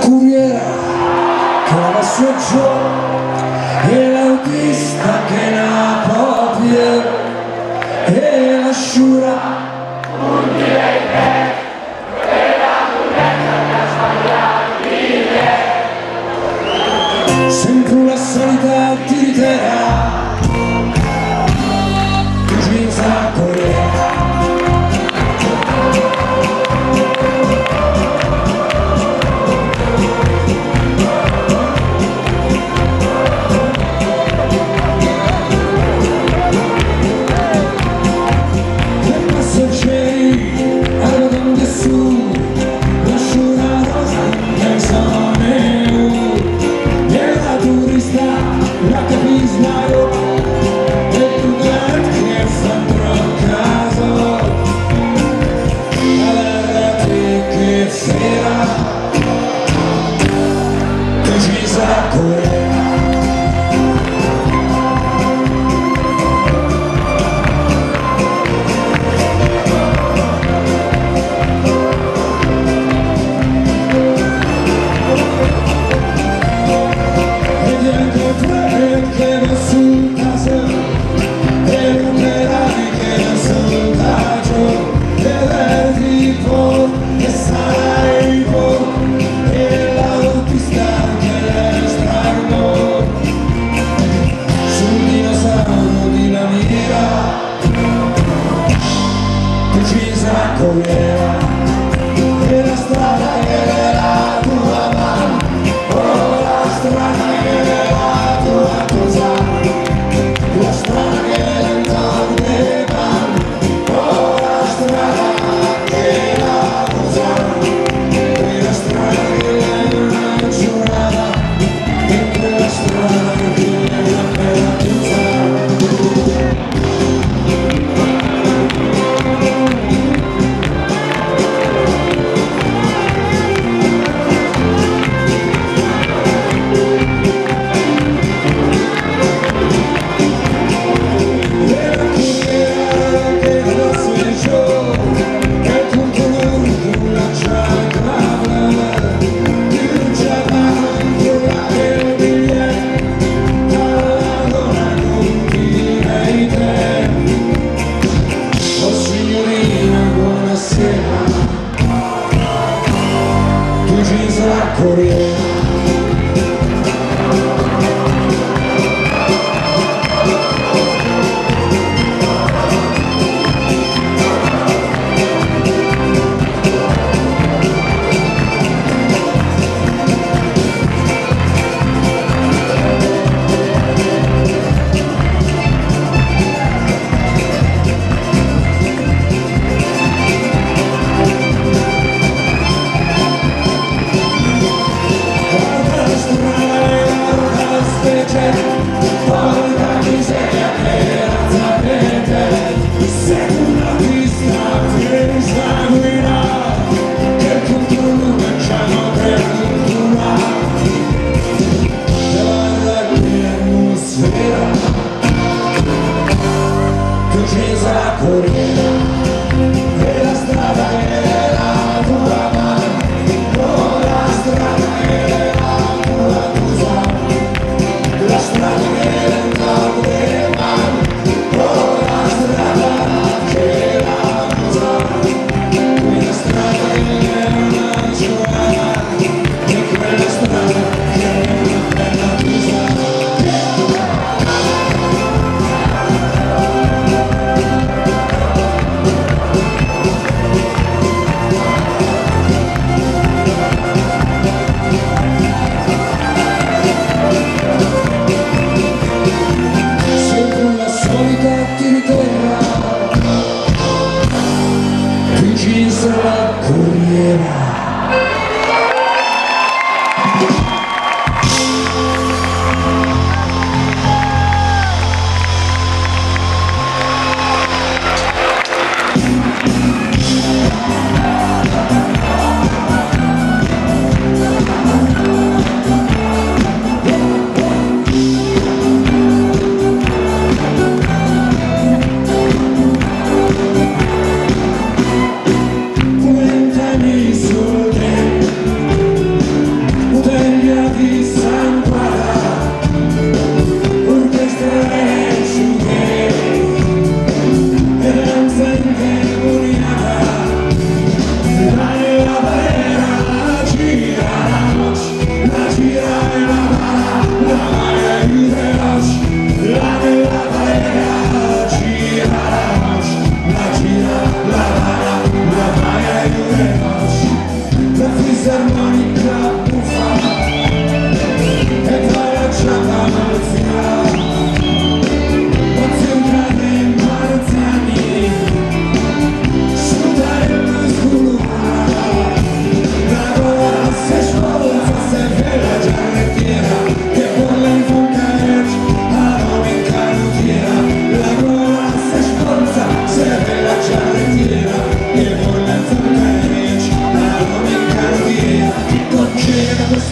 curiera che la passeggiò e l'autista che la popia e la sciura un direi che la muletta che ha sbagliato sempre la solita tiritera Giusa Corea. Corea e la strada che è la tua mano, oh la strada che è la tua cosa, la strada che è la tua mano, oh la strada che è la cosa, e la strada che è una giornata, e quella strada che è una bella cosa. Corea.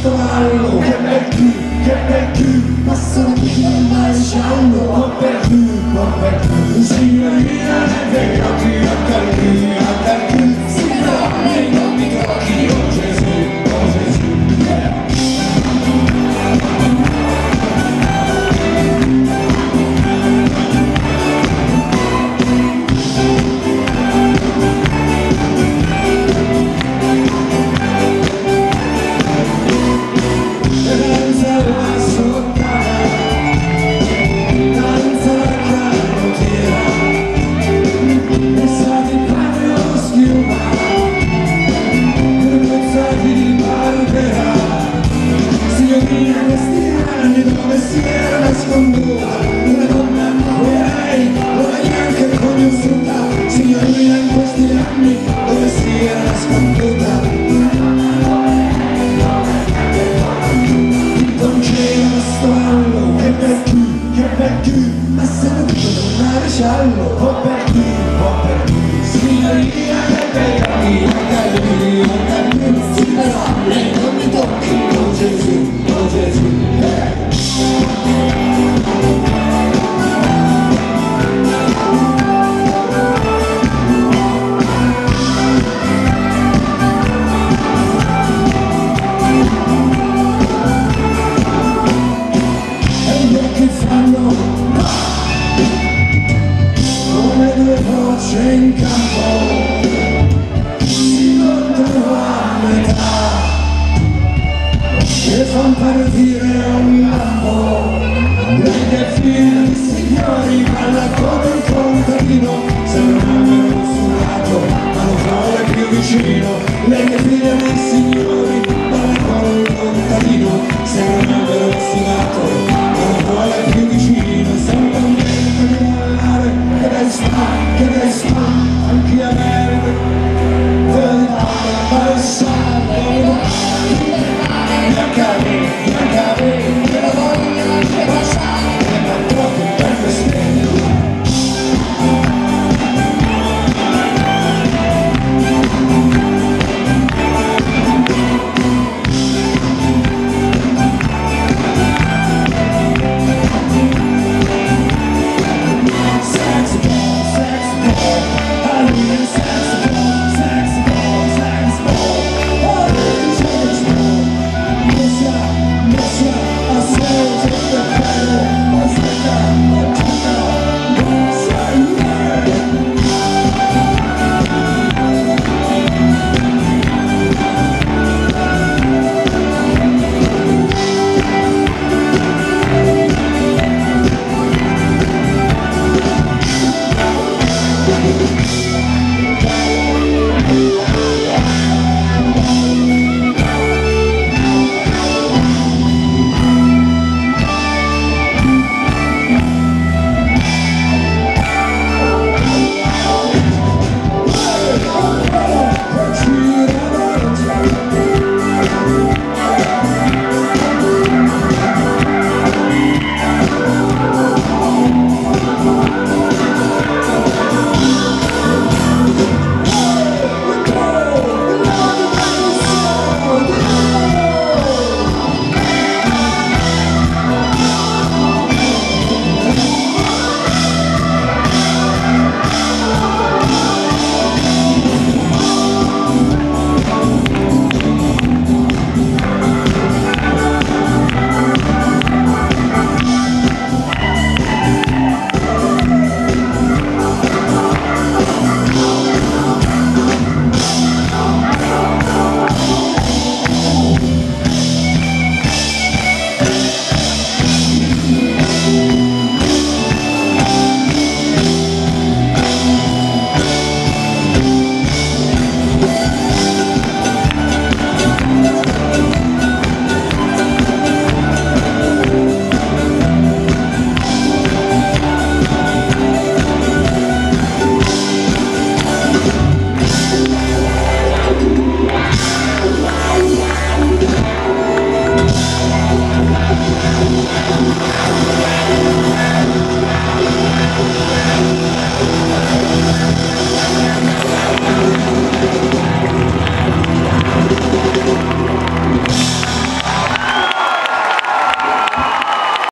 scavallo, che bel cul, passano tutti dal maresciallo, buon per cul, signorina, negli occhi a calcul, sì però, nei non mi tocchi, oh Gesù, dove si era nasconduta una donna come lei, non è neanche conosciuta, signorina in questi anni dove si era nasconduta. Non c'era lo stallo, che bel cul, ma se non tutto da un maresciallo, buon per cul, signorina che bel cul, sì però lei non mi tocchi, oh Gesù, oh Gesù. Come due voci in campo si lottano a metà e fan partire un lampo. Lei che fila di signori balla come un contadino, sembra un albero consolato ma non vuole più vicino. Lei che fila di signori balla come un contadino, sembra un